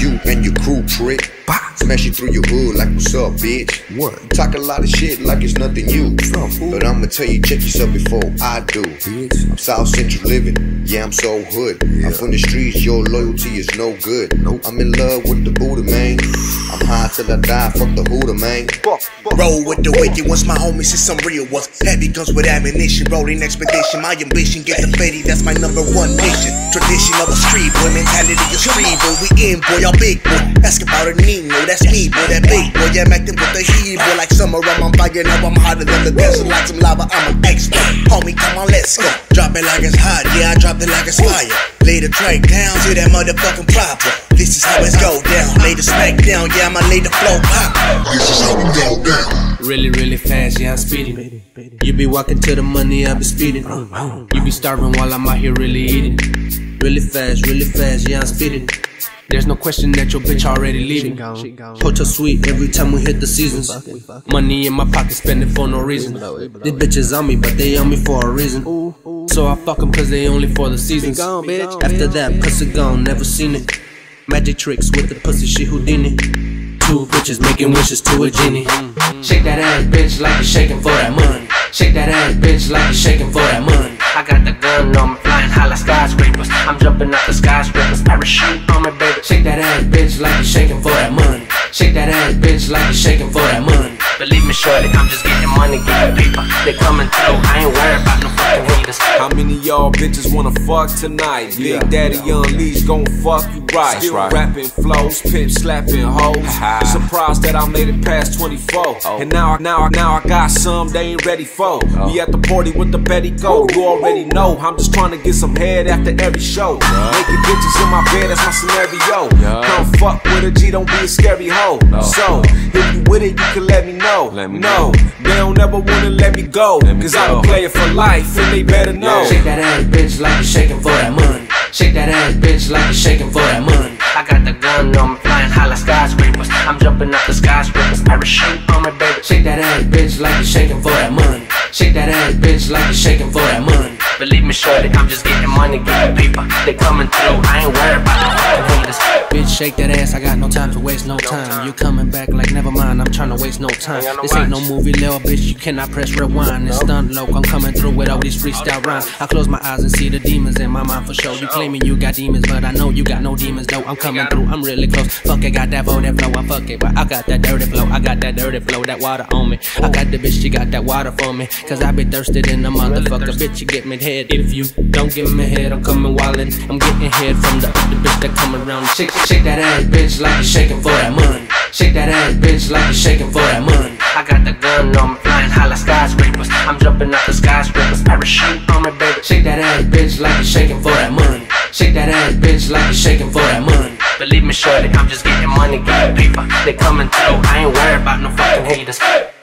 you and your crew trick. Smash you through your hood like what's up, bitch. What? You talk a lot of shit like it's nothing new. But I'ma tell you, check yourself before I do. I'm South Central living, yeah, I'm so hood. I'm from the streets, your loyalty is no good. I'm in love with the Buddha, man. I'm high till I die, fuck the Hooter, man. Roll with the wicked ones, my homies is some real ones. Heavy guns with ammunition, rolling expedition. My ambition, get the fetty, that's my #1 mission. Tradition of a street boy, mentality of street boy. We in, boy, y'all big boy. Ask about a Nino, that's me, boy, that big boy. Yeah, I'm acting with the heat, boy, like summer rum. I'm fire, now I'm hotter than the desert, like some lava. I'm an expert. Homie, come on, let's go. Drop it like it's hot, yeah, I drop it like it's fire. Lay the track down to that motherfucking proper. This is how it's go down. Lay the smack down, yeah, I'ma lay the flow pop. This is how we go down. Really fast, yeah, I'm speeding. You be walking to the money, I be speeding. You be starving while I'm out here really eating. Really fast, yeah, I'm speeding. There's no question that your bitch already leaving. Hotel suite every time we hit the seasons. Money in my pocket, spending for no reason. These bitches on me, but they on me for a reason. So I fuck them cause they only for the seasons. After that, pussy gone, never seen it. Magic tricks with the pussy, she Houdini. Two bitches making wishes to a genie. Shake that ass, bitch, like you're shaking for that money. Shake that ass, bitch, like you're shaking for that money. I got the gun on me, flying high like skyscrapers. I'm jumping out the skyscrapers, parachute on me, baby. Shake that ass, bitch, like you're shaking for that money. Shake that ass, bitch, like you're shaking for that money. Believe me, shorty, I'm just getting money, getting paper. They coming through, I ain't worried about no fucking haters. How many of y'all bitches wanna fuck tonight? Big Daddy Unleashed gon' fuck you right. Still rapping flows, pimp slapping hoes. Surprised that I made it past 24. And now I got some they ain't ready for. We at the party with the Betty Go. You already know, I'm just trying to get some head after every show. Naked bitches in my bed, that's my scenario. Come fuck with a G, don't be a scary hoe. So, if you with it, you can let me know. No, they don't ever wanna let me go. Cause I don't play it for life, and they better know. Shake that ass, bitch, like you're shaking for that money. Shake that ass, bitch, like you're shaking for that money. I got the gun on me, flying high like skyscrapers. I'm jumping out the skyscrapers, parachute on me, baby. Shake that ass, bitch, like you're shaking for that money. Shake that ass, bitch, like you're shaking for that money. Believe me, shorty, I'm just getting money, getting paper. They coming through, I ain't worried about no fucking haters. Bitch, shake that ass, I got no time to waste no time. You coming back like never mind, I'm trying to waste no time. This ain't no movie, little bitch, you cannot press rewind. It's stunt low, I'm coming through with all these freestyle rhymes. I close my eyes and see the demons in my mind for sure. You claiming you got demons, but I know you got no demons though. I'm coming through, I'm really close. Fuck it, got that flow, I fuck it, but I got that dirty flow. I got that dirty flow, that water on me. I got the bitch, she got that water for me. Cause I be thirsty in the motherfucker, bitch, you get me head. If you don't give me head, I'm coming wildin'. I'm getting head from the other bitch that come around. Shake that ass, bitch, like you're shaking for that money. Shake that ass, bitch, like you're shaking for that money. I got the gun on me, flying high like skyscrapers. I'm jumping out the skyscrapers, parachute on me, baby. Shake that ass, bitch, like you're shaking for that money. Shake that ass, bitch, like you're shaking for that money. Believe me, shorty, I'm just getting money, getting paper. They coming through, I ain't worried about no fucking haters.